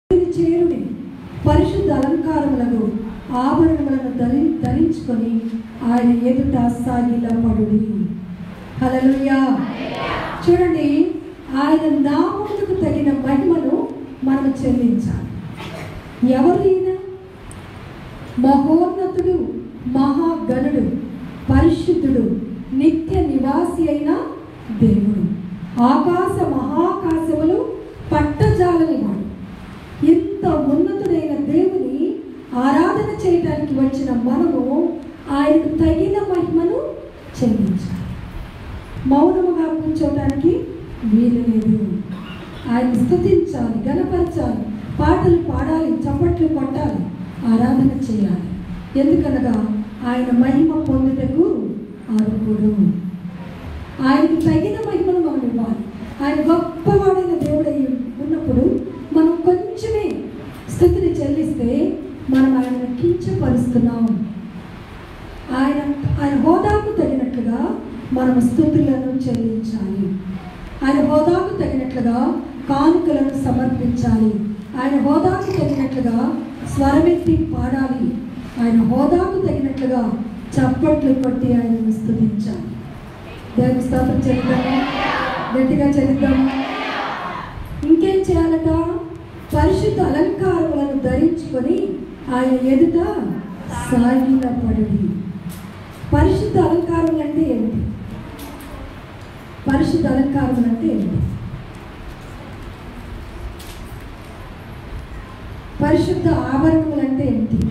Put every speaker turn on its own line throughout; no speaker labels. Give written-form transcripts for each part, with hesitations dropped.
చేరుడి పరిశుద్ధ అలంకారములను ఆభరణములను ధరించుకొని ఆయన ఎదుట సాగిలపడుడి. హల్లెలూయా. చూడండి, ఆయన నామమునకు తగిన మహిమను మనం చెల్లించాలి. ఎవరు ఈయన? మహోన్నతుడు, మహాగణుడు, పరిశుద్ధుడు, నిత్య నివాసి అయిన దేవుడు. ఆకాశ మహాకాశములు పట్టజాలని వాడు. ఇంత ఉన్నతుడైన దేవుని ఆరాధన చేయడానికి వచ్చిన మనము ఆయనకు తగిన మహిమను చెల్లించాలి. మౌనముగా కూర్చోవడానికి వీలు లేదు. ఆయన స్తుతించాలి, గణపరచాలి, పాటలు పాడాలి, చప్పట్లు కొట్టాలి, ఆరాధన చేయాలి. ఎందుకనగా ఆయన మహిమ పొందుటకు అర్హుడు. ఆయనకు తగిన మహిమను మనం ఇవ్వాలి. ఆయన గొప్పవాడైన దేవుడై ఉన్నప్పుడు మనం కొంచెమే స్తుతిని చెల్లిస్తే మనం ఆయనను కించపరుస్తున్నాం. ఆయన హోదాకు తగినట్లుగా మనం స్తుతులను చెల్లించాలి. ఆయన హోదాకు తగినట్లుగా కానుకలను సమర్పించాలి. ఆయన హోదాకు తగినట్లుగా స్వరమెత్తి పాడాలి. ఆయన హోదాకు తగినట్లుగా చప్పట్లు కొట్టి ఆయనను స్తుతించాలి. దేవుని స్తోత్రం చెల్లిద్దామా? గట్టిగా చెల్లిద్దామా? ఇంకేం చేయాలట? పరిశుద్ధ అలంకారములను ధరించుకొని ఆయన ఎదుట సాగిలపడుడి. పరిశుద్ధ అలంకారములు అంటే ఏమిటి? పరిశుద్ధ అలంకారములు అంటే ఏమిటి? పరిశుద్ధ ఆభరణములు అంటే ఏమిటి?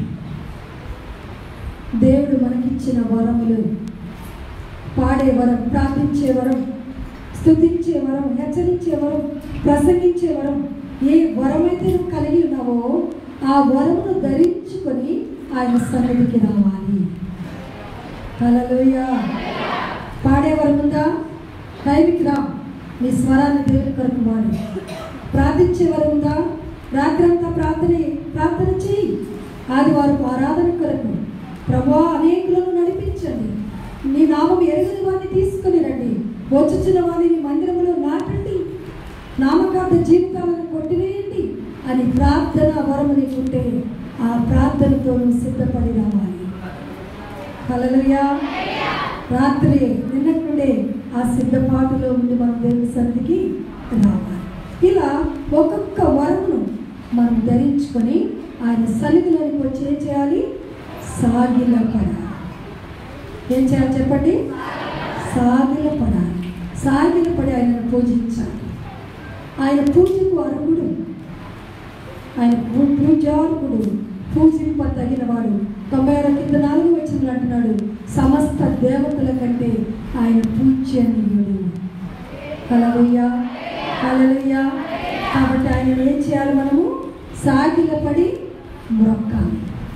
దేవుడు మనకిచ్చిన వరములు. పాడే వరం, ప్రార్థించే వరం, స్తుతించే వరం, హెచ్చరించే వరం, ప్రసంగించే వరం. ఏ వరమైతే నువ్వు కలిగి ఉన్నావో ఆ వరమును ధరించుకొని ఆయన సన్నిధికి రావాలి. హల్లెలూయా. పాడే వరం ఉందా? టైంకి రా, నీ స్వరాన్ని దేవుని కొరకు వాడు. ప్రార్థించే వరం ఉందా? రాత్రంతా ప్రార్థన చేయి. ఆదివారం ఆరాధన కొరకు ప్రభువా అనేకులను నడిపించండి. నీ నామం ఎరుగని వారిని తీసుకుని రండి. వచ్చుచున్న వారిని మందిరంలో నాటండి. నామకార్థ జీవితాలను కొట్టివేయండి అని ప్రార్థన వరము నీకుంటే ఆ ప్రార్థనతో నువ్వు సిద్ధపడి రావాలి. హల్లెలూయా. రాత్రి నిన్నటి నుండే ఆ సిద్ధపాటులో ఉండి మనం దేవుని సన్నిధికి రావాలి. ఇలా ఒక్కొక్క వరమును మనం ధరించుకొని ఆయన సన్నిధిలోనికి వచ్చి ఏం చేయాలి? సాగిలపడాలి. ఏం చేయాలి చెప్పండి? సాగిలపడాలి. సాగిలపడి ఆయనను పూజించాలి. ఆయన పూజకు అర్హుడు, ఆయన పూజార్హుడు, పూజింప తగిన వాడు. 96 వచనంలో అంటున్నాడు, సమస్త దేవతల కంటే ఆయన పూజ్యనీయుడు. హల్లెలూయా, హల్లెలూయా. కాబట్టి ఆయన ఏం చేయాలి? మనము సాగిలపడి మొక్కాలి.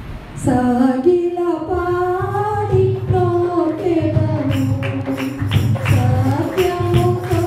సాగిలపడి మొక్కెదము సత్యముతో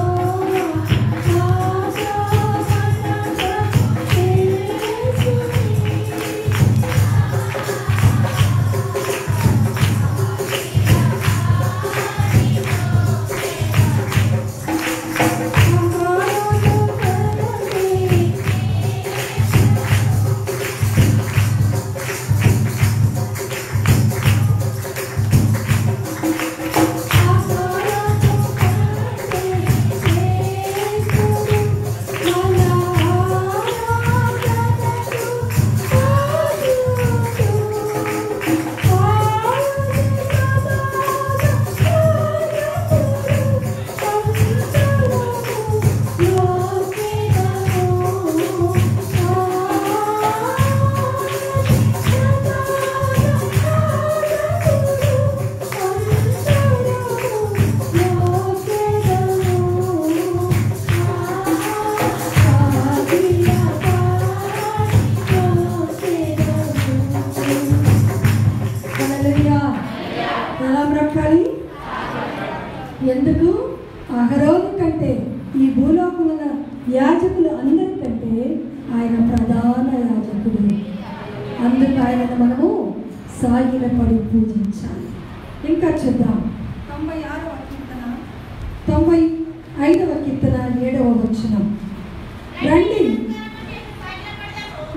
ఎందుకు? అహరోను కంటే ఈ భూలోకమున యాజకులు అందరికంటే ఆయన ప్రధాన యాజకుడు. అందుకు ఆయనను మనము సాగిలపడి పూజించాలి. ఇంకా చూద్దాం. 96వ కీర్తన 95వ కీర్తన 7వ వచనం. రండి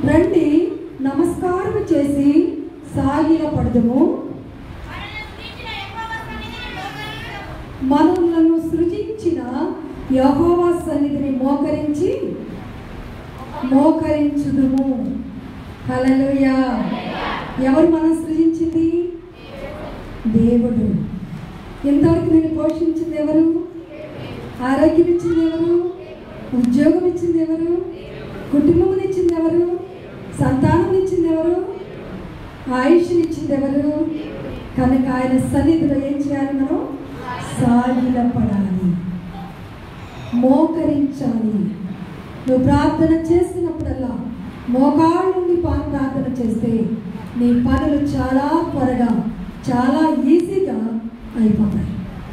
నమస్కారం చేసి సాగిలపడదుము. మనలను సృజించిన యెహోవా సన్నిధిని మోకరించుదుము. హల్లెలూయా. ఎవరు మనం సృజించింది? దేవుడు. ఇంతవరకు నేను పోషించింది ఎవరు? ఆరోగ్యం ఇచ్చింది ఎవరు? ఉద్యోగం ఇచ్చింది ఎవరు? కుటుంబం ఇచ్చింది ఎవరు? సంతానం ఇచ్చింది ఎవరు? ఆయుష్నిచ్చింది ఎవరు? కనుక ఆయన సన్నిధిలో ఏం చేయాలి? మనం సాగిలపడాలి, మోకరించాలి. నువ్వు ప్రార్థన చేసినప్పుడల్లా మోకాళ్ళ నుండి ప్రార్థన చేస్తే నీ పనులు చాలా త్వరగా, చాలా ఈజీగా అయిపోతాయి.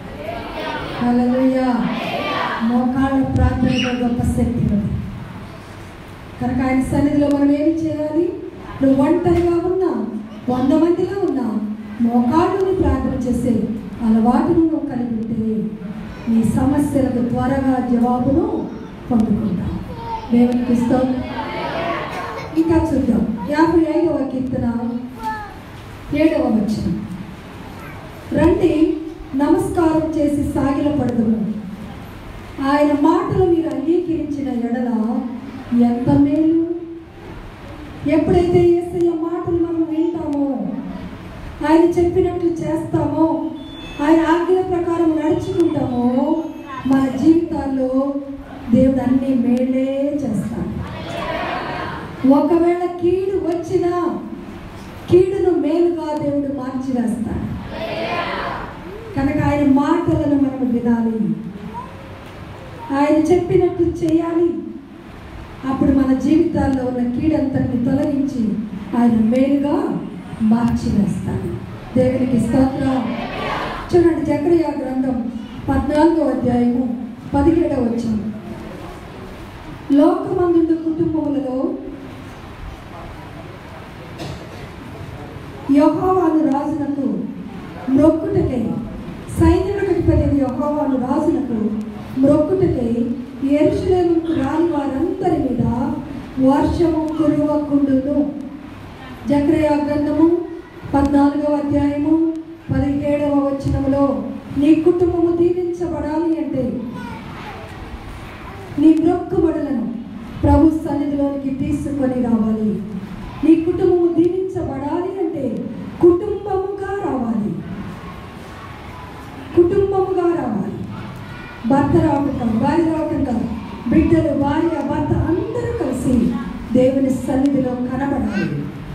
హల్లెలూయా. మోకాళ్ళ ప్రార్థనలో గొప్ప శక్తి ఉంది. కనుక ఆయన సన్నిధిలో మనం ఏమి చేయాలి? నువ్వు ఒంటరిగా ఉన్నా, 100 మందిలో ఉన్నా, మోకాళ్ళని ప్రార్థన చేసే అలవాటును నువ్వు కలిగి ఉంటే నీ సమస్యలకు త్వరగా జవాబును పొందుకుంటావు. దేవునికి స్తోత్రం. ఇంకా చూద్దాం. 55వ కీర్తన 7వ వచనం. రండి, నమస్కారం చేసి సాగిలపడదుము. ఆయన మాటలు మీరు అంగీకరించిన ఎడల ఎంత మేలు. ఎప్పుడైతే యేసయ్య మాటలు మనం వింటామో, ఆయన చెప్పినట్లు చేస్తామో, ఆయన ఆజ్ఞల ప్రకారం నడుచుకుంటామో, మన జీవితాల్లో దేవుడు అన్ని మేలే చేస్తాడు. ఒకవేళ కీడు వచ్చినా కీడును మేలుగా దేవుడు మార్చివేస్తాడు. కనుక ఆయన మాటలను మనం వినాలి, ఆయన చెప్పినట్టు చేయాలి. అప్పుడు మన జీవితాల్లో ఉన్న కీడంతటిని తొలగించి ఆయన మేలుగా మార్చివేస్తాడు. దేవునికి స్తోత్రం. చూడండి, జకరియా గ్రంథం 14వ అధ్యాయము 17వ వచనం. లోకమందుండు కుటుంబములలో యెహోవాను రాజునకు మ్రొక్కుటకై, సైన్యములధిపతి యెహోవాను రాజునకు మ్రొక్కుటకై యెరూషలేముకు రాని వారందరి మీద వర్షము కురవకుండును. జకరియా గ్రంథము 14వ అధ్యాయము 17వ వచనములో నీ కుటుంబము దీవించబడాలి అంటే నీ మ్రొక్కుబడులను ప్రభు సన్నిధిలోనికి తీసుకొని రావాలి. నీ కుటుంబము దీవించబడాలి అంటే కుటుంబముగా రావాలి, కుటుంబముగా రావాలి. భర్త రావటం, భార్య రావటం, బిడ్డలు, భార్య, భర్త అందరూ కలిసి దేవుని సన్నిధిలో కనబడాలి,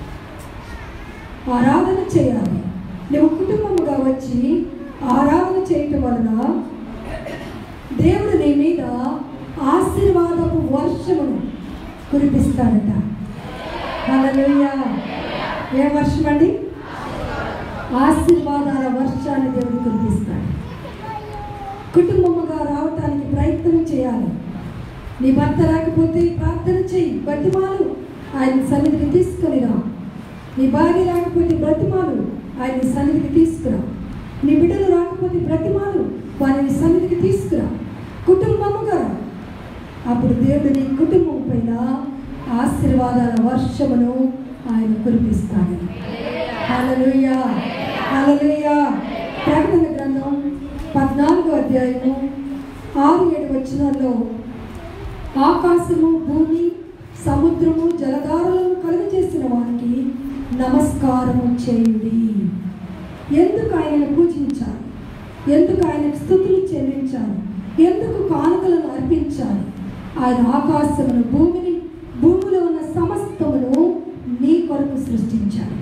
ఆరాధన చేయాలి. నువ్వు కుటుంబముగా వచ్చి ఆరాధన చేయటం వలన దేవుడు నీ మీద ఆశీర్వాదపు వర్షమును కురిపిస్తాడట. హల్లెలూయా. ఏ వర్షం అండి? ఆశీర్వాదాల వర్షాన్ని దేవుడు కురిపిస్తాడు. కుటుంబముగా రావటానికి ప్రయత్నం చేయాలి. నీ భర్త రాకపోతే ప్రార్థన చేయి, బతిమాలు, ఆయన సన్నిధికి తీసుకొని రా. నీ భార్య రాకపోతే బ్రతిమాలు, ఆయన సన్నిధికి తీసుకురా. నీ బిడ్డలు రాకపోతే బ్రతిమాలు, వారిని సన్నిధికి తీసుకురా. కుటుంబముగా అప్పుడు దేవుడు నీ కుటుంబం పైన ఆశీర్వాదాల వర్షమును ఆయన కురిపిస్తాడు. హల్లెలూయా, హల్లెలూయా. ప్రకటన గ్రంథం 14వ అధ్యాయము 6-7 వచనాల్లో ఆకాశము, భూమి, సముద్రము, జలధారలను కలుగజేసిన వారికి నమస్కారము చేయుడి. ఎందుకు ఆయనను పూజించాలి? ఎందుకు ఆయనకు స్తుతులు చెల్లించాలి? ఎందుకు కానుకలను అర్పించాలి? ఆయన ఆకాశమును, భూమిని, భూమిలో ఉన్న సమస్తమును నీ కొరకు సృష్టించాడు.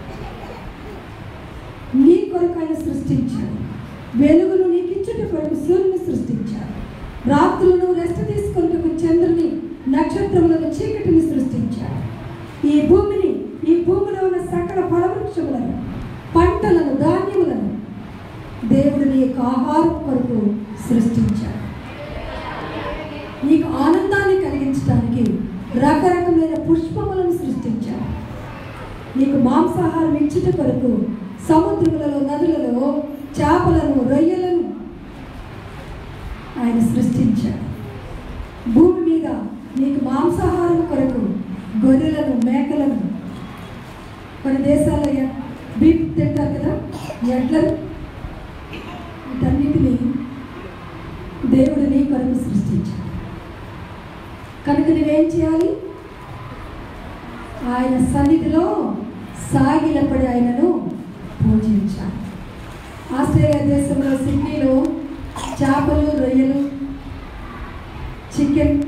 నీ కొరకు ఆయన సృష్టించాడు. వెలుగును నీకు ఇచ్చుట కొరకు సూర్యుని సృష్టించాడు. రాత్రులను రెస్ట్ తీసుకుంటూ చంద్రుని, నక్షత్రములను, చీకటిని సృష్టించాడు. ఈ భూమిని, ఈ భూమిలో ఉన్న సకల ఫలవృక్షములను, పంటలను, ధాన్యములను దేవుడు నీ యొక్క ఆహారం కొరకు సృష్టించాడు. నీకు ఆనందాన్ని కలిగించడానికి రకరకమైన పుష్పములను సృష్టించాడు. నీకు మాంసాహారం ఇచ్చుట కొరకు సముద్రములలో, నదులలో చేపలను, రొయ్యలను ఆయన సృష్టించాడు. భూమి మీద నీకు మాంసాహారం కొరకు గొర్రెలను, మేకలను, కొన్ని దేశాల్లో బీఫ్ తింటారు కదా, ఎడ్లను. వీటన్నిటినీ దేవుడు నీ కొరకు సృష్టించాడు. కనుక నువ్వేం చేయాలి? ఆయన సన్నిధిలో సాగిలపడి ఆయనను పూజించాలి. ఆస్ట్రేలియా దేశంలో సిడ్నీలో చేపలు, రొయ్యలు, చికెన్,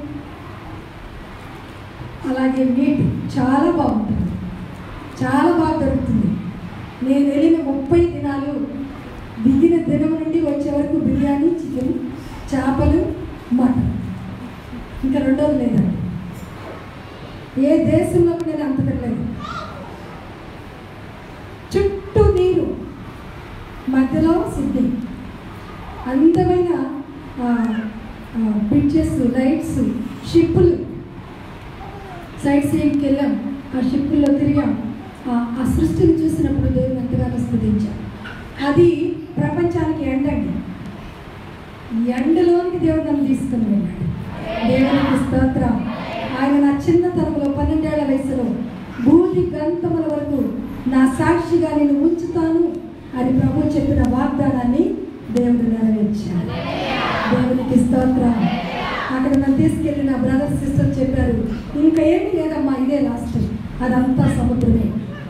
అలాగే మీట్ చాలా బాగుంటుంది, చాలా బాగా దొరుకుతుంది. నేను వెళ్ళిన 30 దినాలు, దిగిన దినం నుండి వచ్చే వరకు బిర్యానీ, చికెన్, చేపలు, మటన్, ఇంకా రెండోది లేదండి. ఏ దేశంలో నేను అంత తినలేదు. చుట్టూ నీరు, మధ్యలో సిడ్నీ, అందమైన బ్రిడ్జెస్, లైట్స్, షిప్పులు. సైట్ సీయింగ్కి వెళ్ళాం, ఆ షిప్పుల్లో తిరిగాం. ఆ సృష్టిని చూసినప్పుడు దేవుని ఎంతగానో స్తుతించాం. అది ప్రపంచానికి ఎండండి. ఎండలోనికి దేవుడు నన్ను తీసుకుని వెళ్ళాడు. దేవునికి స్తోత్రం. ఆయన నా చిన్నతనంలో 12 ఏళ్ల వయసులో భూమి గంతముల వరకు నా సాక్షిగా నేను ఉంచుతాను అని ప్రభు చెప్పిన వాగ్దానాన్ని దేవుడు నెరవేర్చాడు. దేవునికి స్తోత్రం. అక్కడ నన్ను తీసుకెళ్ళి నా బ్రదర్ సిస్టర్ చెప్పారు, ఇంకా ఏమి లేదమ్మా, ఇదే లాస్ట్, అదంతా సముద్రమే,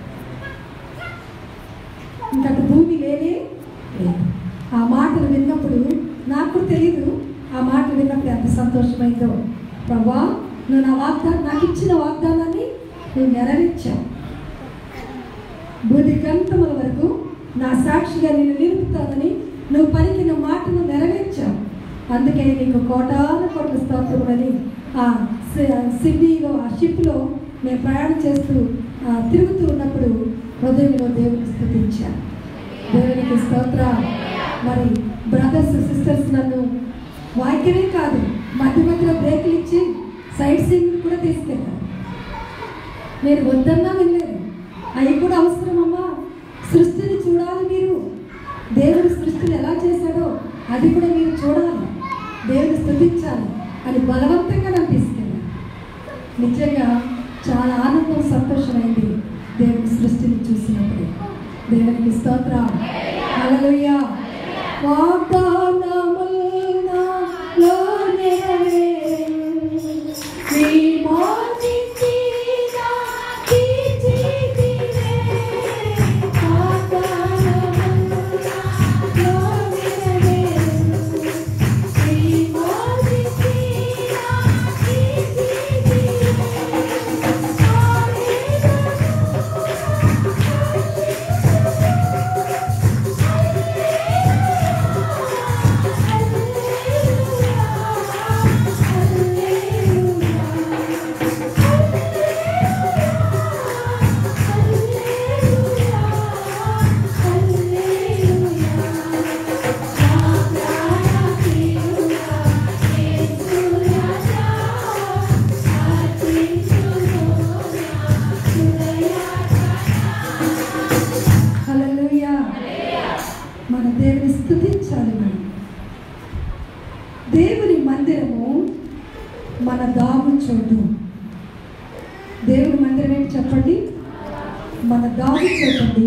ఇంకా భూమి లేనే లేదు. ఆ మాటలు విన్నప్పుడు నాకు తెలియదు, ఆ మాటలు విన్నప్పుడు ఎంత సంతోషమైందో. ప్రభా, నువ్వు నా వాగ్దానం, నాకు ఇచ్చిన వాగ్దానాన్ని నువ్వు నెరవేర్చావు. బుద్ధి గంటముల వరకు నా సాక్షిగా నేను నిలుపుతానని నువ్వు పలికిన మాటను నెరవేర్చావు. అందుకే నీకు కోటాను కోట్ల స్తోత్రములని ఆ సిడ్నీలో ఆ షిప్లో నేను ప్రయాణం చేస్తూ తిరుగుతూ ఉన్నప్పుడు హృదయంలో దేవుని స్తుతించాను. దేవునికి స్తోత్రం. మరి బ్రదర్స్, సిస్టర్స్ నన్ను వాక్యమే కాదు, మధ్య మధ్యలో బ్రేకులు ఇచ్చి సైట్ సీయింగ్ కూడా తీసుకెళ్ళాను. నేను వద్దన్నా వెళ్ళాను. అవి కూడా అవసరమమ్మా, సృష్టిని చూడాలి మీరు, దేవుడు సృష్టిని ఎలా చేశాడో అది కూడా మీరు చూడాలి, దేవుని స్తుతించాలి అని బలవంతంగా నన్ను తీసుకెళ్ళాను. నిజంగా చాలా ఆనందం, సంతోషమైంది దేవుని సృష్టిని చూసినప్పుడు. దేవునికి స్తోత్రం. హల్లెలూయా. వాగ్దానములలో నెరవేరు, నీ మోచితి నాకి జీవితే. వాగ్దానములలో నెరవేరు, నీ మోచితి నాకి జీవితే. మన దేవుని స్తుతించాలి. దేవుని మందిరము మన దాగు చోటు. దేవుని మందిరం ఏంటి చెప్పండి? మన దాగు చోటండి.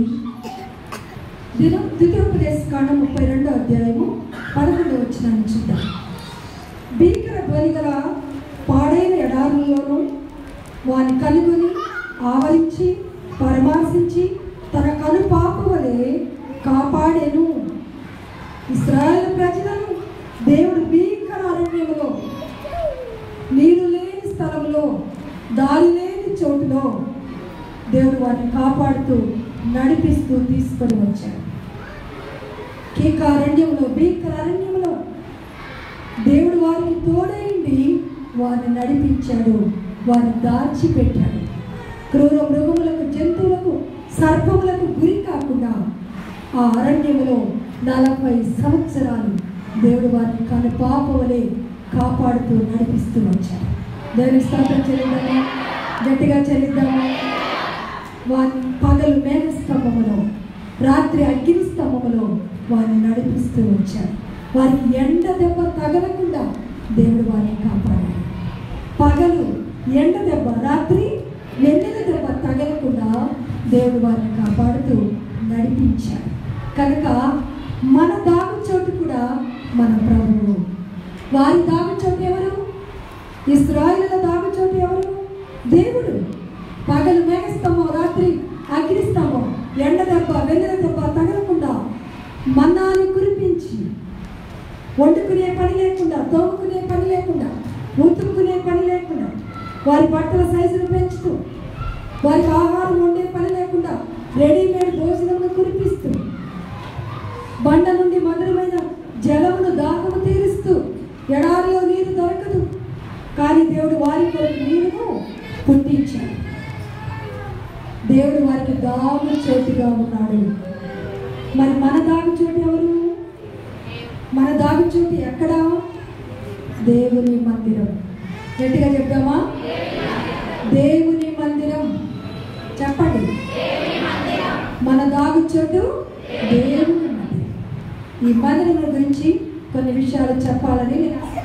ద్వితీయోపదేశకాండం 32వ అధ్యాయము 11వ వచనాన్ని చూద్దాం. భీకర ధ్వని గల పాడైన ఎడారుల్లోనూ వాని కనుగొని ఆవరించి పరామర్శించి తన కనుపాప వలె కాపాడెను. ఇశ్రాయేలు ప్రజలను దేవుడు భీకర అరణ్యములో, నీరు లేని స్థలంలో, దారి లేని చోటులో దేవుడు వారిని కాపాడుతూ నడిపిస్తూ తీసుకొని వచ్చాడు. కీకారణ్యంలో, భీకర అరణ్యంలో దేవుడు వారికి తోడైండి వారిని నడిపించాడు, వారిని దాచిపెట్టాడు. క్రూర మృగములకు, జంతువులకు, సర్పములకు గురి కాకుండా ఆ అరణ్యములో 40 సంవత్సరాలు దేవుడు వారిని కనుపాపవలే కాపాడుతూ నడిపిస్తూ వచ్చాడు. దేవుని స్తోత్రం చెల్లిద్దామా, గట్టిగా చెల్లిద్దామా. వారిని పగలు మేఘస్తంభములో, రాత్రి అగ్ని స్తంభములో వారిని నడిపిస్తూ వచ్చాడు. వారికి ఎండ దెబ్బ తగలకుండా దేవుడు వారిని కాపాడాడు. పగలు ఎండ దెబ్బ, రాత్రి వెన్నెల దెబ్బ తగలకుండా దేవుడు వారిని కాపాడుతూ నడిపించాడు. కనుక మన దాగు చోటు కూడా మన ప్రభువు. వారి దాగు చోటు ఎవరు? ఇశ్రాయేలుల దాగు చోటు ఎవరు? దేవుడు. పగలు మేఘస్తంభం, రాత్రి అగ్నిస్తంభం, ఎండ దెబ్బ వెన్నెల దెబ్బ తగలకుండా మన్నాని కురిపించి, వండుకునే పని లేకుండా, తోముకునే పని లేకుండా, ఉతుకునే పని లేకుండా, వారి బట్టల సైజును పెంచుతూ, వారికి ఆహారం వండే పని లేకుండా రెడీమేడ్ భోజనమును కురిపిస్తూ, బండ నుండి మధురమైన జలమును దాహము తీరుస్తూ, ఎడారిలో నీరు దొరకదు కానీ దేవుడు వారి కొరకు నీరును పుట్టించాడు. దేవుడు వారికి దాగు చోటుగా ఉన్నాడు. మరి మన దాగు చోటు ఎవరు? మన దాగు చోటు ఎక్కడ? దేవుని మందిరం. గట్టిగా చెప్దామా? దేవుని మందిరం. చెప్పండి. మన దాగు చోటు దేవుని మందిరం. ఈ మందిరం గురించి కొన్ని విషయాలు చెప్పాలని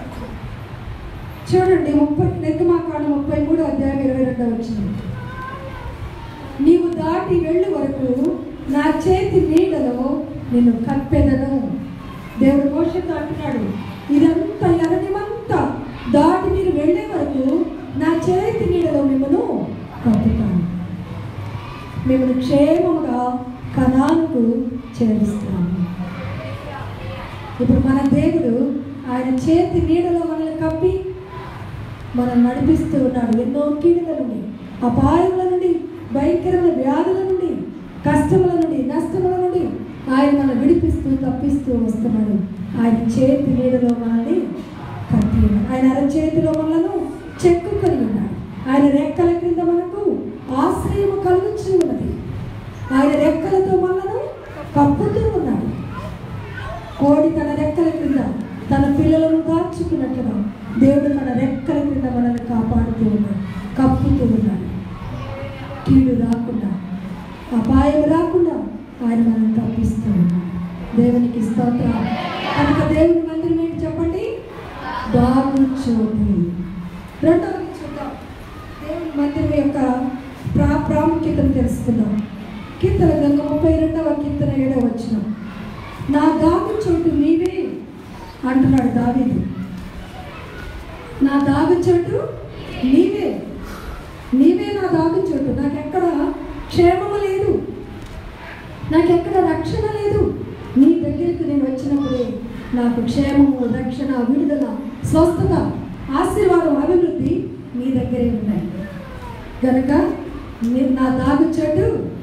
చూడండి. నిర్గమాకాండం 33 అధ్యాయం 22 వచ్చింది. నీవు దాటి వెళ్ళు వరకు నా చేతి నీడలో నిన్ను కప్పెదను. దేవుడు మోషేతో అంటున్నాడు, ఇదంతా ఎర్రనిమంతా దాటి మీరు వెళ్ళే వరకు నా చేతి నీడలో మిమ్మల్ని కప్పుతాను, మిమ్మల్ని క్షేమముగా కనానుకు చేరుస్తాను. ఇప్పుడు మన దేవుడు ఆయన చేతి నీడలో మనల్ని కప్పి మనం నడిపిస్తూ ఉన్నాడు. ఎన్నో కీడుల నుండి, అపాయముల నుండి, భయంకరమైన వ్యాధుల నుండి, కష్టముల నుండి, నష్టముల నుండి ఆయన మనం విడిపిస్తూ తప్పిస్తూ వస్తున్నాడు. ఆయన చేతి నీడలో మనల్ని కప్పి ఉన్నాడు. ఆయన అరచేతిలో మనలను చెక్కుకొని ఉన్నాడు. ఆయన రెక్కల క్రింద మనకు ఆశ్రయము కలుగుతూ ఉన్నది. ఆయన రెక్కలతో మనలను కప్పుతూ ఉన్నాడు. కోడి తన రెక్కల క్రింద తన పిల్లలను దాచుకున్నట్లుగా దేవుడు మన రెక్కల క్రింద మనల్ని కాపాడుతూ ఉన్నాడు, కప్పుతూ ఉన్నాడు. కీడు రాకుండా, అపాయం రాకుండా ఆయన మనల్ని తప్పిస్తూ ఉన్నాడు. దేవునికి స్తోత్రం. కనుక దేవుని మందిరం ఏంటి చెప్పండి? దాగు చోటు. రెండవది చూద్దాం. దేవుని మందిరం యొక్క ప్రాముఖ్యతను తెలుసుకుందాం. కీర్తన గ్రంథం 32వ కీర్తన 7వ వచనం. నా దాగు చోటు నీవే అంటున్నాడు దావీదు. నా దాగు చోటు నీవే, నీవే నా దాగు చోటు. నాకెక్కడ క్షేమము లేదు, నాకెక్కడ రక్షణ లేదు. నీ దగ్గరికి నేను వచ్చినప్పుడే నాకు క్షేమము, రక్షణ, విడుదల, స్వస్థత, ఆశీర్వాదం, అభివృద్ధి నీ దగ్గరే ఉన్నాయి. కనుక నా దాగు చోటు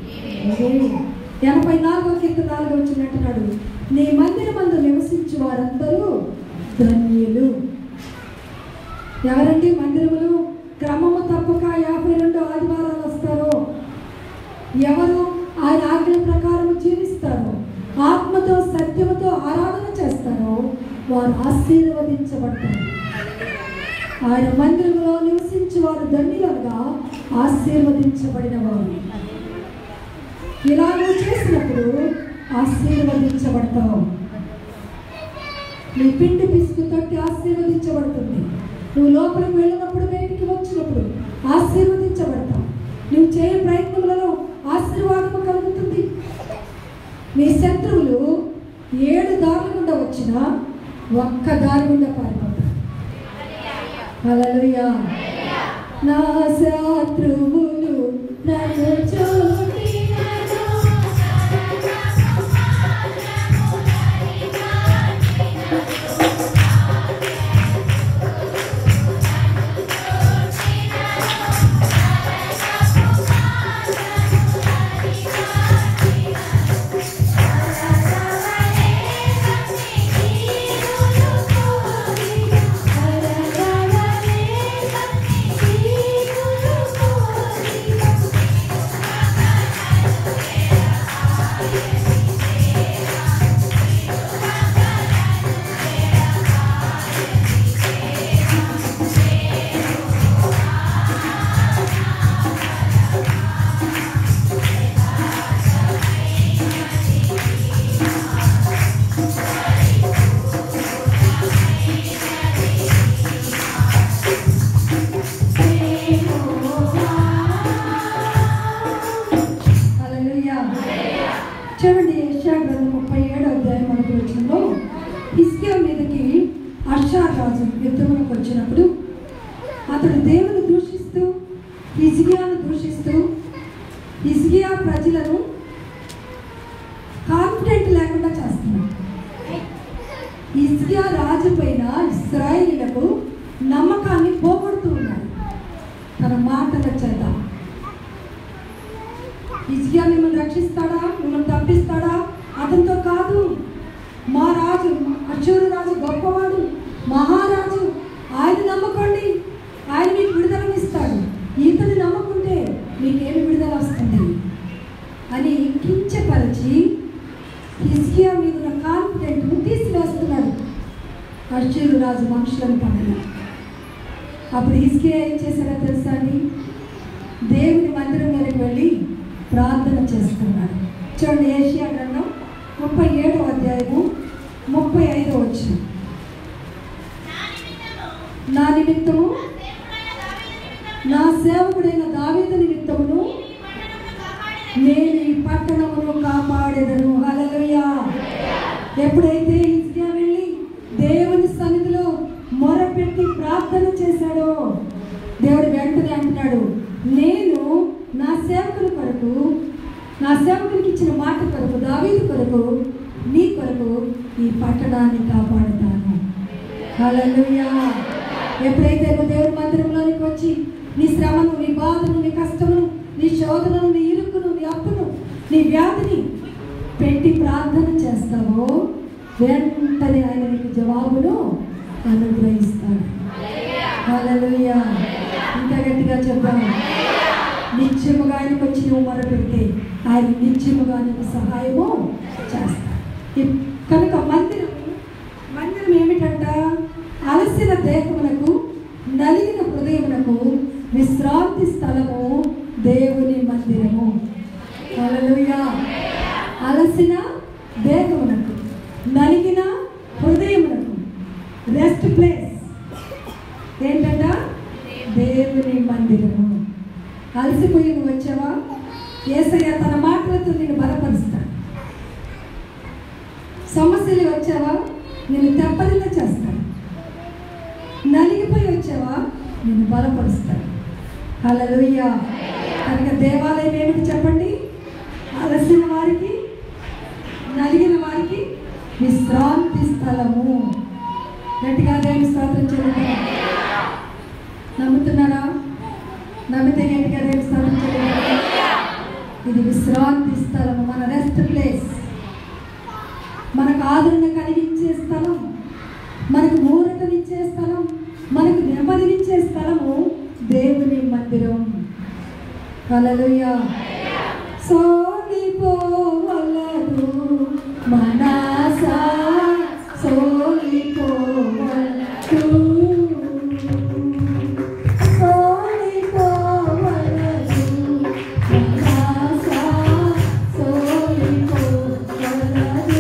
84వ కీర్తన 4వ వచనం అంటున్నాడు, నీ మందిరమందు నివసించు వారందరూ ధన్యులు. ఎవరండి మందిరములు క్రమము తప్పక 52 ఆదివారాలు వస్తారో, ఎవరు ఆయన ఆజ్ఞ ప్రకారం జీవిస్తారో, ఆత్మతో సత్యముతో ఆరాధన చేస్తారో వారు ఆశీర్వదించబడతారు. ఆయన మందిరంలో నివసించి వారు ధన్యులుగా ఆశీర్వదించబడిన వారు. ఇలా నువ్వు చేసినప్పుడు ఆశీర్వదించబడతావు. నీ పిండి పిసుకు తట్టి ఆశీర్వదించబడుతుంది. నువ్వు లోపలికి వెళ్ళినప్పుడు, బయటికి వచ్చినప్పుడు ఆశీర్వదించబడతావు. నువ్వు చేయ ప్రయత్నములలో ఆశీర్వాదము కలుగుతుంది. నీ శత్రువులు 7 దారుల గుండా వచ్చినా ఒక్క దారి గుండా పారిపోతారు. హల్లెలూయా. నా శత్రువులు నన్ను చూడండి, యెషయా గ్రంథం 37వ అధ్యాయం 1వ వచనంలో హిజ్కియా మీదకి అష్షూరు రాజు యుద్ధములకు వచ్చినప్పుడు అతడు దేవుని దూషిస్తూ హిజ్కియాను దూషిస్తూ హిజ్కియా ప్రజలను కాన్ఫిడెంట్ లేకుండా చేస్తున్నాడు. హిజ్కియా రాజు పైన ఇశ్రాయేలీయులకు నమ్మకాన్ని పోగొడుతూ ఉన్నాడు తన మాటల చేత. హిజ్కియా మిమ్మల్ని రక్షిస్తాడా, మిమ్మల్ని తప్పిస్తాడా? అతనితో కాదు. మా రాజు అష్షూరు రాజు గొప్పవాడు, మహారాజు, ఆయన నమ్ముకోండి, ఆయన మీకు విడుదలనిస్తాడు. ఇతని నమ్ముకుంటే మీకేమి విడుదల వస్తుంది అని కించపరిచి హిజ్కియా మీద ఉన్న కాన్ఫిడెంట్ను తీసివేస్తున్నాడు అష్షూరు రాజు మనుషులను పక్కన. అప్పుడు హిజ్కియా ఏం చేశారో తెలుసా అండి? దేవుని మందిరం మీదకి వెళ్ళి ప్రార్థన చేస్తున్నాడు. చూడండి, యెషయా గ్రంథం 37వ అధ్యాయము 35వ వచనం. నా నిమిత్తము, నా సేవకుడైన దావీదు నిమిత్తమును నేను ఈ పట్టణమును కాపాడెదను. హల్లెలూయా. ఎప్పుడైతే హిజ్కియా వెళ్ళి దేవుని సన్నిధిలో మొరపెట్టి ప్రార్థన చేశాడో దేవుడు వెంటనే అంటున్నాడు, నేను నా సేవకుల కొరకు, నా సేవకునికి ఇచ్చిన మాట కొరకు, దావీదు కొరకు, నీ కొరకు ఈ పట్టణాన్ని కాపాడుతాను. హల్లెలూయా. ఎప్పుడైతే నువ్వు దేవుని మందిరంలోనికి వచ్చి నీ శ్రమను, నీ బాధను, నీ కష్టమును, నీ శోధనను, నీ ఇరుకును, నీ అప్పును, నీ వ్యాధిని పెట్టి ప్రార్థన చేస్తావో వెంటనే ఆయన నీకు జవాబును అనుగ్రహిస్తాడు. హల్లెలూయా. ఇంకా గట్టిగా చెప్పాను. నిత్యముగా ఆయనకు వచ్చి నువ్వు మొరపెడితే ఆయన నిత్యముగా నీకు సహాయము చేస్తాడు. కనుక మందిరం ఏమిటంట? అలసిన దేహమునకు, నలిగిన హృదయమునకు విశ్రాంతి స్థలము దేవుని మందిరము. హల్లెలూయా. అలసిన దేహమునకు, నలిగిన హృదయమునకు రెస్ట్ ప్లేస్ ఏంటంట? దేవుని మందిరము. అలసిపోయి నువ్వు వచ్చావా? యేసయ్య తన మాటలతో నిన్ను బలపరుస్తాడు. సమస్యలు వచ్చావా? నిన్ను తెప్పరిల్లా చేస్తాడు. నలిగిపోయి వచ్చావా? నిన్ను బలపరుస్తాడు. హల్లెలూయా. కనుక దేవాలయం ఏమిటి చెప్పండి? అలసిన వారికి, నలిగిన వారికి విశ్రాంతి స్థలము. గట్టిగా దేవుని స్తోత్రం చేయండి. నమ్ముతున్నారా? నమ్మితే గట్టిగా దేవుని స్తోత్రం చేయండి. ఇది విశ్రాంతి స్థలము, మన రెస్ట్ ప్లేస్, మనకు ఆదరణ కలిగించే స్థలం, మనకు ఊరటనిచ్చే స్థలం, మనకు నెమ్మదినిచ్చే స్థలము దేవుని మందిరం. హల్లెలూయా. సోలిపోవలదు మనసా, సోలిపోవలదు, సోలిపోవలదు మనసా, సోలిపోవలదు.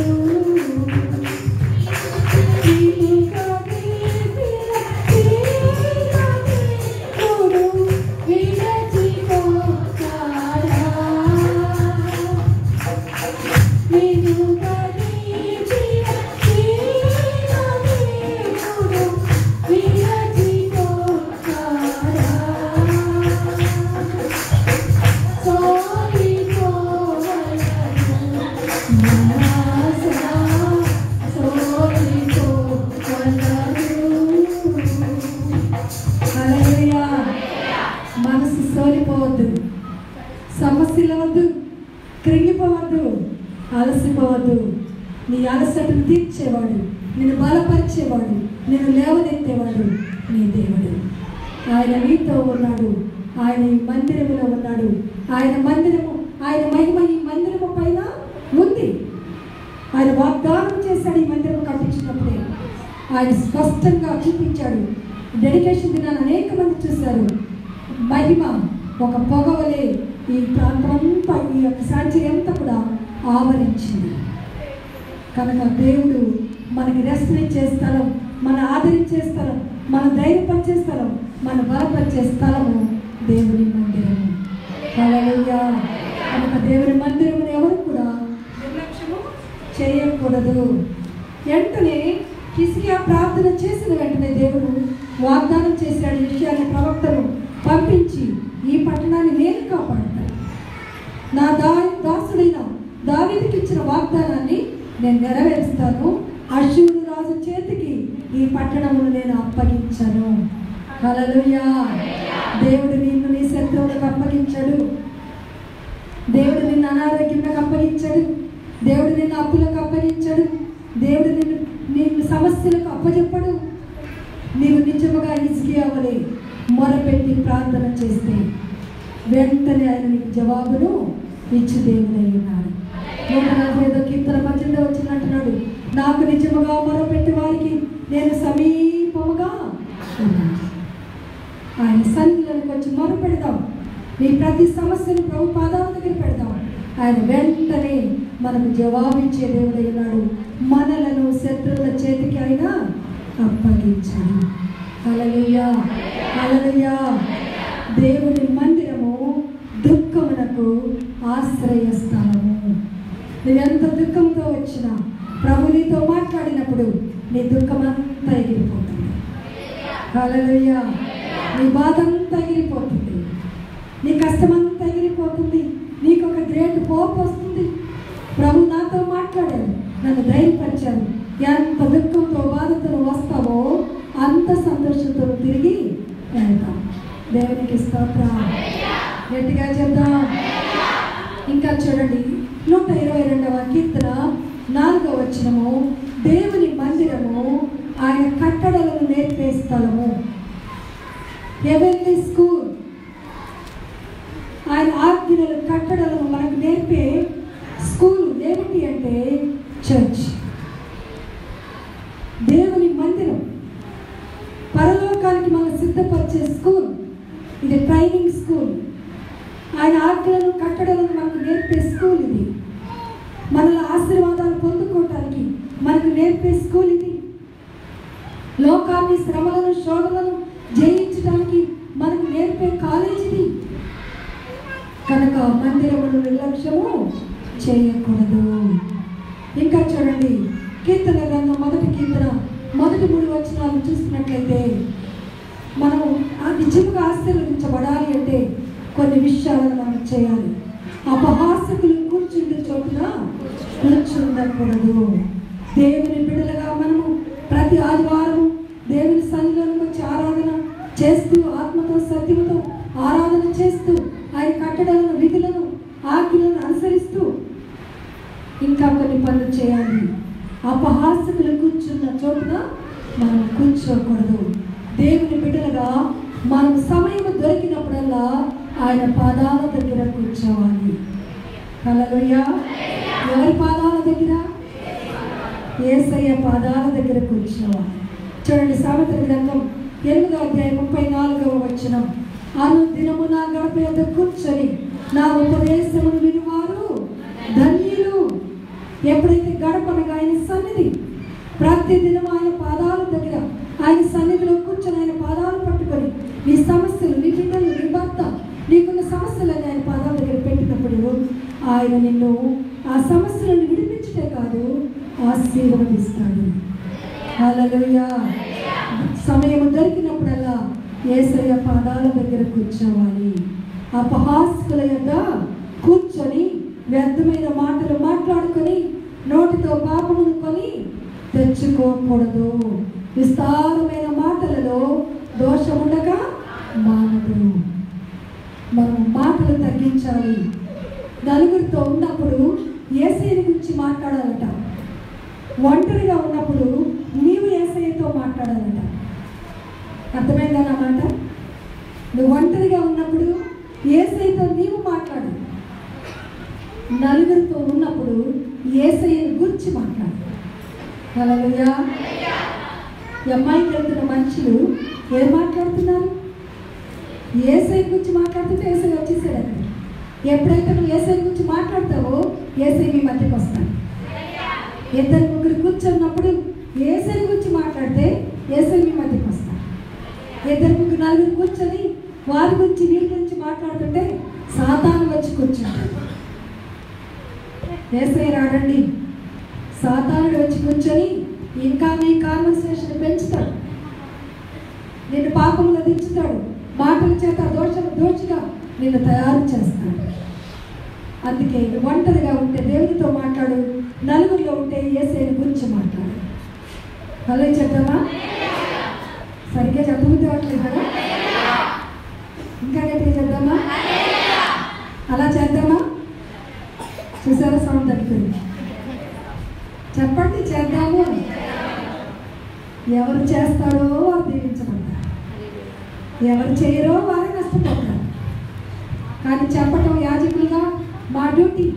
మనసు సోలిపోవద్దు, సమస్యల వద్దు, కృంగిపోవద్దు, అలసిపోవద్దు. నీ అలసటను తీర్చేవాడు, నిన్ను బలపరిచేవాడు, నిన్ను లేవనెత్తేవాడు నీ దేవుడు. ఆయన నీతో ఉన్నాడు. ఆయన ఈ మందిరములో ఉన్నాడు. ఆయన మందిరము, ఆయన మహిమ ఈ మందిరము పైన ఉంది. ఆయన వాగ్దానం చేశాడు. ఈ మందిరం కట్టించినప్పుడే ఆయన స్పష్టంగా చూపించాడు. డెడికేషన్ దినాన్ని అనేక మంది చూశారు. మహిమ ఒక పొగవలే ఈ ప్రాంతం అంతా, ఈ యొక్క సాంచర్యం అంతా కూడా ఆవరించింది. కనుక దేవుడు మనకి రెస్ట్రిక్ట్ స్థలం, మన ఆదరించే స్థలం, మన ధైర్యపరిచే స్థలం, మన బలపరిచే స్థలము దేవుని మందిరము. హల్లెలూయా. కనుక దేవుని మందిరమును ఎవరు కూడా చేయకూడదు. వెంటనే హిజ్కియా ప్రార్థన చేసిన వెంటనే దేవుడు వాగ్దానం చేశాడు. ఈ విషయాన్ని ప్రవక్తను పంపించి ఈ పట్టణాన్ని నేను కాపాడతాను, నా దాసుడైన దావీదుకి ఇచ్చిన వాగ్దానాన్ని నేను నెరవేరుస్తాను, అష్షూరు రాజు చేతికి ఈ పట్టణమును నేను అప్పగించను. హల్లెలూయా. దేవుడు నిన్ను నీ శత్రువులకు అప్పగించాడు. దేవుడు నిన్ను అనారోగ్యంగా అప్పగించాడు. దేవుడు నిన్ను అప్పులకు అప్పగించాడు. దేవుడు నిన్ను సమస్యలకు అప్పచెప్పడు. నీవు నిజముగా హిజ్కియా వలె మొరపెట్టి ప్రార్థన చేస్తే వెంటనే ఆయన నీకు జవాబును ఇచ్చి దేవుడై ఉన్నాడు. 145వ కీర్తన 18వ వచనం అంటున్నాడు, నాకు నిజముగా మొరపెట్టి వారికి నేను సమీపముగా ఉన్నాను. ఆయన సన్నిధిలోకి వచ్చి మొరపెడదాం. నీ ప్రతి సమస్యను ప్రభు పాదాల దగ్గర పెడదాం. ఆయన వెంటనే మనకు జవాబిచ్చే దేవుడై ఉన్నాడు. మనలను శత్రువుల చేతికి ఆయన అప్పగించాడు. హల్లెలూయా, హల్లెలూయా. దేవుని మందిరము దుఃఖమునకు ఆశ్రయ స్థలము. నువ్వెంత దుఃఖంతో వచ్చినా ప్రభు నీతో మాట్లాడినప్పుడు నీ దుఃఖమంతా ఎగిరిపోతుంది. హల్లెలూయా. నీ బాధ అంతా ఎగిరిపోతుంది. నీ కష్టమంతా ఎగిరిపోతుంది. నీకు ఒక గ్రేట్ హోప్ వస్తుంది. ప్రభు నాతో మాట్లాడారు, నన్ను ధైర్యపరిచారు. ఎంత దుఃఖంతో బాధతో వస్తావో అంత సంతోషంతో తిరిగి వెళ్తాం. దేవునికి స్తోత్రం. గట్టిగా చెప్దాం. ఇంకా చూడండి 122వ కీర్తన 4వ వచనము, దేవుని మందిరము ఆయన కట్టడలను నేర్పే స్థలము. Heavenly school. ఆయన ఆజ్ఞలు కట్టడలను మనకు నేర్పే స్కూల్ ఏమిటి అంటే చర్చ్. దేవుని మందిరం పరలోకానికి మనం సిద్ధపరిచే స్కూల్. ఇది ట్రైనింగ్ స్కూల్. ఆయన ఆజ్ఞలను కట్టడలను మనకు నేర్పే స్కూల్ ఇది. మనల ఆశీర్వాదాలు పొందుకోవటానికి మనకు నేర్పే స్కూల్ ఇది. లోకాన్ని, శ్రమలను, శోధనలను జయించడానికి మనకు నేర్పే కాలేజ్ ఇది. కనుక మందిరమును నిర్లక్ష్యము చేయకూడదు. ఇంకా చూడండి కీర్తన గ్రంథం 1వ కీర్తన 1 వచనాలు చూసినట్లయితే మనము నిజంగా ఆశీర్వదించబడాలి అంటే కొన్ని విషయాలను మనం చేయాలి. అపహాసకులు కూర్చుండే చోటున కూర్చుండకూడదు. దేవుని బిడ్డలుగా మనము ప్రతి ఆదివారం దేవుని సన్నిధిలోకి వచ్చి ఆరాధన చేస్తూ ఆత్మతో సత్యముతో ఆరాధన చేస్తూ ఆయన కట్టడలను, విధులను, ఆజ్ఞలను అనుసరిస్తూ ఇంకా కొన్ని పనులు చేయాలి. అపహాసకులు కూర్చున్న చోటున మనం కూర్చోకూడదు. దేవుని బిడ్డలుగా మనం సమయం దొరికినప్పుడల్లా ఆయన పాదాల దగ్గర కూర్చోవాలి. హల్లెలూయా. ఎవరి పాదాల దగ్గర? యేసయ్య పాదాల దగ్గర కూర్చోవాలి. చూడండి సామెతల గ్రంథం 8వ అధ్యాయం 34వ వచనం, అనుదినము నా గడప యొద్ద కూర్చొని నా ఉపదేశమును వినువారు ధన్యులు. ఎప్పుడైతే గడపనగా ఆయన సన్నిధి, ప్రతి దినం ఆయన పాదాల దగ్గర ఆయన సన్నిధిలో కూర్చొని ఆయన పాదాలు పట్టుకొని నీ సమస్యలు, నీ బిడ్డలు, నీ భర్త, నీకున్న సమస్యలని ఆయన పాదాల దగ్గర పెట్టినప్పుడు ఆయన నిన్ను ఆ సమస్యలను విడిపించటే కాదు ఆశీర్వదిస్తాడు. హల్లెలూయా. సమయం దొరికినప్పుడల్లా యేసయ్య పాదాల దగ్గర కూర్చోవాలి. అపహాసకుల యొద్ద కూర్చొని వ్యర్థమైన మాటలు మాట్లాడుకొని నోటితో పాపమును కొని తెచ్చుకోకూడదు. విస్తారమైన మాటలలో దోషముండక మానదు. మనం మాటలు తగ్గించాలి. నలుగురితో ఉన్నప్పుడు యేసయ్యని గురించి మాట్లాడాలట. ఒంటరిగా ఉన్నప్పుడు నీవు యేసయ్యతో మాట్లాడాలట. అర్థమైందా నా మాట? నువ్వు ఒంటరిగా ఉన్నప్పుడు యేసయ్యతో నీవు మాట్లాడు. నలుగురితో ఉన్నప్పుడు యేసయ్యని గురించి మాట్లాడు. హల్లెలూయా. అమ్మాయికి వెళ్తున్న మనుషులు ఏం మాట్లాడుతున్నారు? యేసయ్య గురించి మాట్లాడుతుంటే యేసయ్య వచ్చేసాడు అక్కడ. ఎప్పుడైతే నువ్వు యేసయ్య గురించి మాట్లాడతావో యేసయ్య మీ మధ్యకి వస్తాడు. 2-3 కూర్చున్నప్పుడు యేసయ్య గురించి మాట్లాడితే యేసయ్య మీ మధ్యకి వస్తాడు. 2-4 కూర్చొని వారి గురించి, వీరి గురించి మాట్లాడుతుంటే సాతాను వచ్చి కూర్చుంటాడు. యేసయ్య రాడండి, సాతానుడు వచ్చి కూర్చొని ఇంకా నీ కాన్వర్సేషన్ పెంచుతాడు, నిన్ను పాపంలో దించుతాడు, మాటల చేత దోషిగా నిన్ను తయారు చేస్తాడు. అందుకే ఒంటరిగా ఉంటే దేవునితో మాట్లాడు, నలుగురిలో ఉంటే యేసయ్యని గురించి మాట్లాడు. అలా చెప్తామా? సరిగ్గా చెప్పబుద్ధి కదా, ఇంకా గట్టిగా చెప్దామా? అలా చేద్దామా? చూసారా సౌండ్ తగ్గిపోయింది. చెప్పండి, చేద్దాము అని. ఎవరు చేస్తాడో వారు దీవించబడతారు, ఎవరు చేయరో వారే నష్టపోతారు. కానీ చెప్పటం యాజకులుగా మా డ్యూటీ.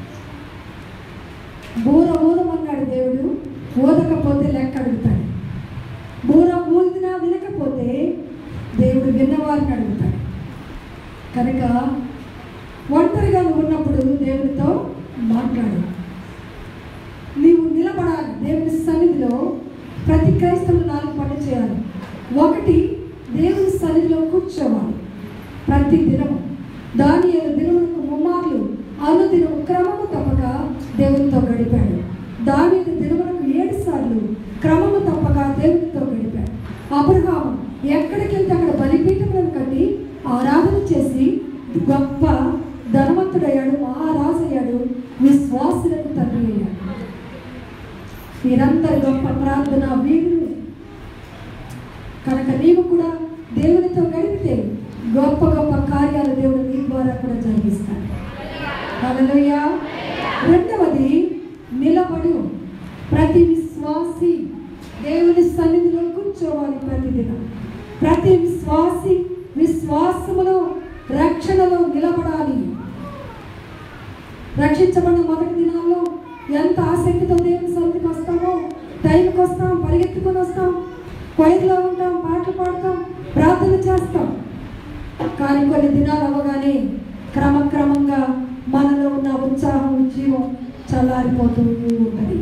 బూర ఊదమన్నాడు దేవుడు, ఊదకపోతే లెక్క అడుగుతాడు. బూర ఊదినా వినకపోతే దేవుడు విన్నవారిని అడుగుతాడు. కనుక ఒంటరిగా నువ్వు ఉన్నప్పుడు దేవుడితో మాట్లాడు. నీవు నిలబడాలి దేవుని సన్నిధిలో. ప్రతి క్రైస్తవులు 4 పనులు చేయాలి. 1, దేవుని సన్నిధిలో కూర్చోవాలి ప్రతి దినము. దానియేలు దినములకు 3 మార్లు అనుదినము క్రమము తప్పక దేవునితో గడిపాడు. దావీదు దినములకు 7 సార్లు క్రమము తప్పక దేవునితో గడిపాడు. అబ్రహాము ఎక్కడికి వెళ్తే అక్కడ బలిపీఠములను కట్టి ఆరాధన చేసి గొప్ప ధనవంతుడయ్యాడు, మహారాజు అయ్యాడు, విశ్వాసులకు తండ్రి అయ్యాడు. వీరందరి గొప్ప ప్రార్థన వీరులు. కనుక నీవు కూడా దేవునితో గడిపితే గొప్ప గొప్ప కార్యాలు దేవుడు నీ ద్వారా కూడా జరిగిస్తాడు. హల్లెలూయా. 2వది, నిలబడు. ప్రతి విశ్వాసి దేవుని సన్నిధిలో కూర్చోవాలి ప్రతిదినం. ప్రతి విశ్వాసి విశ్వాసములో రక్షణలో నిలబడాలి. రక్షించబడిన మొదటి దినాల్లో ఎంత ఆసక్తితో దేవుని సన్నిధికి వస్తామో, టైంకి వస్తాం, పరిగెత్తుకొని వస్తాం, కొయిర్లో ఉంటాం, పాటలు పాడతాం, ప్రార్థన చేస్తాం. కానీ కొన్ని దినాలు అవ్వగానే క్రమక్రమంగా మనలో ఉన్న ఉత్సాహం, జీవం చల్లారిపోతూ ఉంటుంది.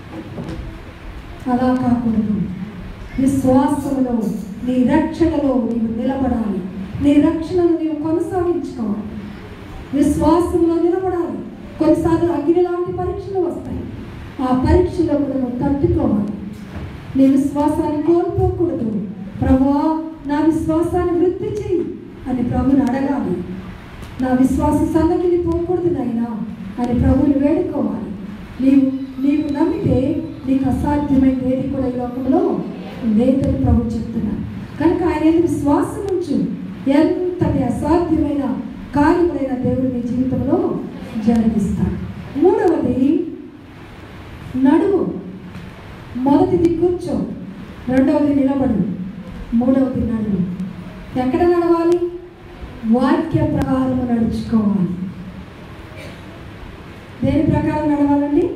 అలా కాకూడదు. విశ్వాసంలో నీ రక్షణలో నీవు నిలబడాలి. నీ రక్షణను నీవు కొనసాగించుకోవాలి. విశ్వాసంలో నిలబడాలి. కొన్నిసార్లు అగ్ని లాంటి పరీక్షలు వస్తాయి. ఆ పరీక్షలో కూడా నువ్వు తట్టుకోవాలి. నీ విశ్వాసాన్ని కోల్పోకూడదు. ప్రభువా, నా విశ్వాసాన్ని వృద్ధి చెయ్యి అని ప్రభుని అడగాలి. నా విశ్వాసం సన్నగిలి పోకూడదు నాయనా అని ప్రభుని వేడుకోవాలి. నీవు నమ్మితే నీకు అసాధ్యమైన ఏది కూడా ఈ లోకంలో లేదని ప్రభు చెప్తున్నాను. కనుక ఆయన విశ్వాసం ఉంచు. ఎంతటి అసాధ్యమైన కార్యములైన దేవుడు నీ జీవితంలో జరిగిస్తాడు. 3వది, నడువు. మొదటిది కూర్చో, 2వది నిలబడు, 3వది నడువు. ఎక్కడ నడవాలి? వాక్య ప్రకారం నడుచుకోవాలి. దేని ప్రకారం నడవాలండి?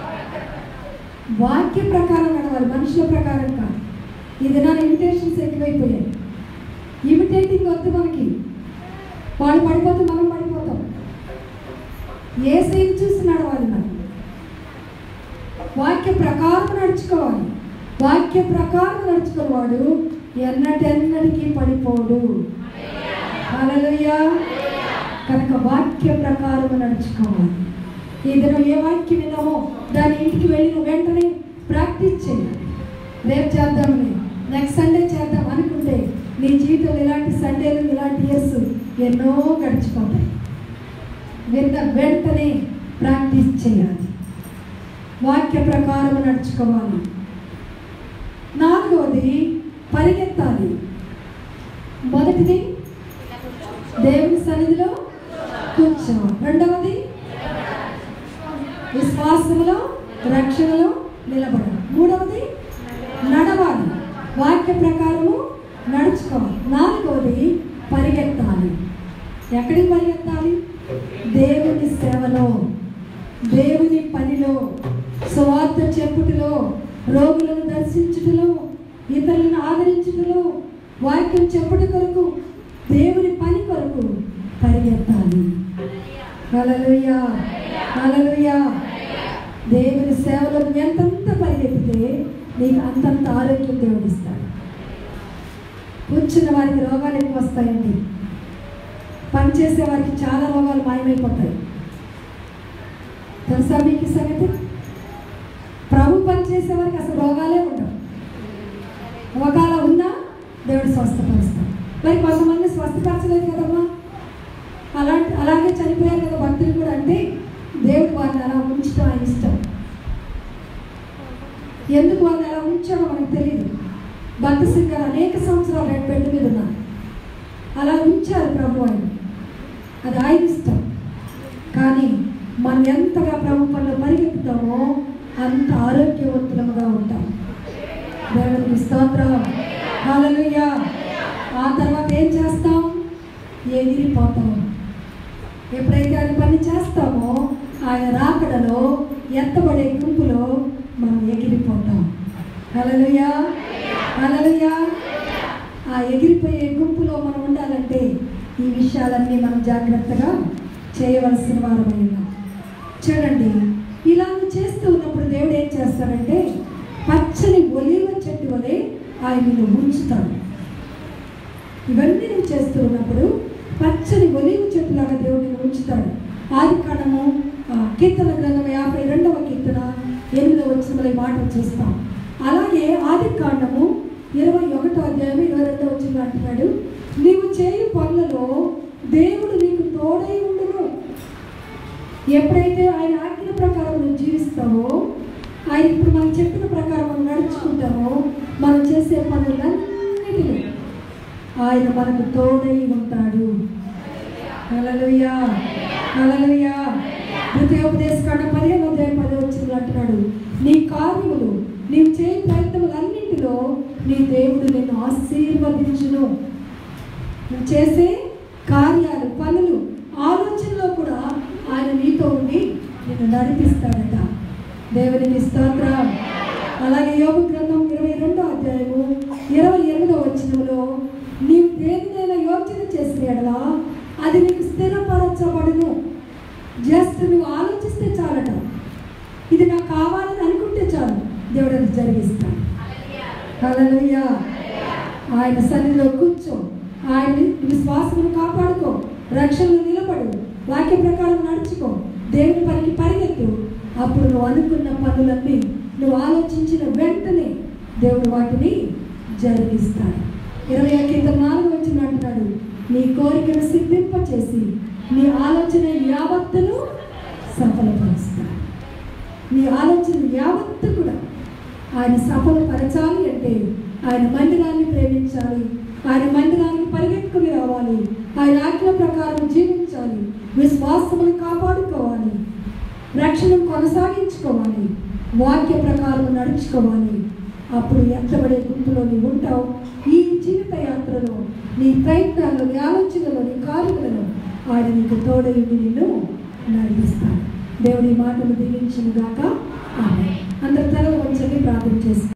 వాక్య ప్రకారం నడవాలి, మనుషుల ప్రకారం కాదు. ఇది నా ఇమిటేషన్స్ ఎక్కువైపోయాయి. ఇమిటేటింగ్ వద్దు మనకి. వాళ్ళు పడిపోతే మనం పడిపోతాం. యేసయ్యను చూసి నడవాలి మనం. వాక్య ప్రకారం నడుచుకోవాలి. వాక్య ప్రకారం నడుచుకున్నవాడు ఎన్నటికీ పడిపోడు. హల్లెలూయా. కనుక వాక్య ప్రకారం నడుచుకోవాలి. ఈ దినం ఏ వాక్యం విన్నామో దాని ఇంటికి వెళ్ళిన వెంటనే ప్రాక్టీస్ చేయాలి. రేపు చేద్దామని, నెక్స్ట్ సండే చేద్దాం అనుకుంటే నీ జీవితంలో ఇలాంటి సండేలు, ఇలాంటి ఇయర్స్ ఎన్నో గడిచిపోతాయి. విన్న వెంటనే ప్రాక్టీస్ చేయాలి. వాక్య ప్రకారం నడుచుకోవాలి. 4వది, పరిగెత్తాలి. మొదటిది దేవుని సన్నిధిలో కూర్చోవాలి. 2వది విశ్వాసంలో రక్షణలో నిలబడాలి. 3వది నడవాలి, వాక్య ప్రకారము నడుచుకోవాలి. 4వది పరిగెత్తాలి. ఎక్కడికి పరిగెత్తాలి? దేవుని సేవలో, దేవుని పనిలో, సువార్త చెప్పుటలో, రోగులను దర్శించుటలో, ఇతరులను ఆదరించుటలో, వాక్యం చెప్పుట కొరకు, దేవుని పని కొరకు పరిగెత్తాలి. హల్లెలూయా, హల్లెలూయా. దేవుని సేవలో ఎంతంత పరిగెత్తితే నీకు అంతంత ఆరోగ్యం దేవుడిస్తాడు. కూర్చున్న వారికి రోగాలు ఎక్కువ వస్తాయండి. పనిచేసే వారికి చాలా రోగాలు మాయమైపోతాయి. తెలుసా మీకు సంగతి? స్వస్థపరుస్తాడు. మరి కొంతమంది స్వస్థపరచలేదు కదమ్మా, అలాగే చనిపోయారు కదా భక్తులు కూడా. అంటే దేవుడు వారిని అలా ఉంచడం ఆయన ఇష్టం. ఎందుకు వారిని అలా ఉంచాడో మనకు తెలియదు. భక్త సింగ్ గారు అనేక సంవత్సరాలు రెడ్ బెడ్ మీద ఉన్నారు. అలా ఉంచారు ప్రభు ఆయన, అది ఆయన ఇష్టం. కానీ మనం ఎంతగా ప్రభు పనులు పరిగెత్తుతామో అంత ఆరోగ్యవంతులముగా ఉంటాం. దేవునికి స్తోత్రం, హల్లెలూయా. ఆ తర్వాత ఏం చేస్తాం? ఎగిరిపోతాం. ఎప్పుడైతే ఆయన పని చేస్తామో ఆయన రాకడలో ఎత్తబడే గుంపులో మనం ఎగిరిపోతాం. హల్లెలూయా, హల్లెలూయా. ఆ ఎగిరిపోయే గుంపులో మనం ఉండాలంటే ఈ విషయాలన్నీ మనం జాగ్రత్తగా చేయవలసిన వారమైనా. చూడండి, ఇలా చేస్తూ ఉన్నప్పుడు దేవుడు ఏం చేస్తాడంటే పచ్చని ఒలీవ చెట్టు వలె ఆయనను ఉంచుతాడు. ఇవన్నీ నువ్వు చేస్తూ ఉన్నప్పుడు పచ్చని ఒలీవ చెట్టులాగా దేవుడిని ఉంచుతాడు. ఆదికాండము కీర్తన గ్రంథం 52వ కీర్తన 8వ వచనంలో ఈ మాట చూస్తాం. అలాగే ఆదికాండము 21వ అధ్యాయం 22వ వచనం అంటున్నాడు, నీవు చేయు పనులలో దేవుడు నీకు తోడై ఉండును. ఎప్పుడైతే ఆయన ఆజ్ఞ ప్రకారం నువ్వు జీవిస్తావో, ఆయన ఇప్పుడు మనం చెప్పిన ప్రకారం మనం నడుచుకుంటామో, మనం చేసే పనులన్నిటిలో ఆయన మనకు తోడై ఉంటాడు. హల్లెలూయా, హల్లెలూయా. ద్వితీయోపదేశకాండం 15వ అధ్యాయం 10వ వచనంలో అంటున్నాడు, నీ కార్యములు నీవు చేయ ప్రయత్నములన్నింటిలో నీ దేవుడు నిన్ను ఆశీర్వదించును. నువ్వు చేసే కార్యాలు, పనులు, ఆలోచనలో కూడా ఆయన నీతో ఉండి నిన్ను నడిపిస్తాడట. దేవునికి స్తోత్రం. అలాగే యోబు గ్రంథం 22వ అధ్యాయము 28వ వచనంలో, నీవు దేనినైనా యోచన చేసిన ఎడలా అది నీకు స్థిరపరచబడును. జస్ట్ నువ్వు ఆలోచిస్తే చాలట. ఇది నాకు కావాలని అనుకుంటే చాలు, దేవుడు అది జరిగిస్తాడు. హల్లెలూయా. ఆయన సన్నిధిలో కూర్చో, ఆయన విశ్వాసమును కాపాడుకో, రక్షణను నిలబడు, వాక్య ప్రకారం నడుచుకో, దేవుని పనికి పరిగెత్తు. అప్పుడు నువ్వు అనుకున్న పనులన్నీ నువ్వు ఆలోచించిన వెంటనే దేవుడు వాటిని జరిగిస్తాడు. 21:4 వచనం అంటున్నాడు, నీ కోరికను సిద్ధింపచేసి నీ ఆలోచన యావత్తును సఫలపరుస్తాడు. నీ ఆలోచన యావత్తు కూడా ఆయన సఫలపరచాలి అంటే ఆయన మందిరాన్ని ప్రేమించాలి, ఆయన మందిరానికి పరిగెత్తుకుని రావాలి, ఆయన ఆజ్ఞ ప్రకారం జీవించాలి, విశ్వాసమును కాపాడుకోవాలి, రక్షణను కొనసాగించుకోవాలి, వాక్య ప్రకారం నడుచుకోవాలి. అప్పుడు ఎత్తబడే గుంపులో నీవు ఉంటావు. ఈ జీవిత యాత్రలో, నీ ప్రయత్నాల్లో, నీ ఆలోచనలో, నీ కార్యములలో ఆయన నీకు తోడై నిన్ను నడిపిస్తాడు. దేవుని మాటలు దీవించును గాక. ఆమేన్. అందరి తల వంచండి, ప్రార్థన చేస్తాం.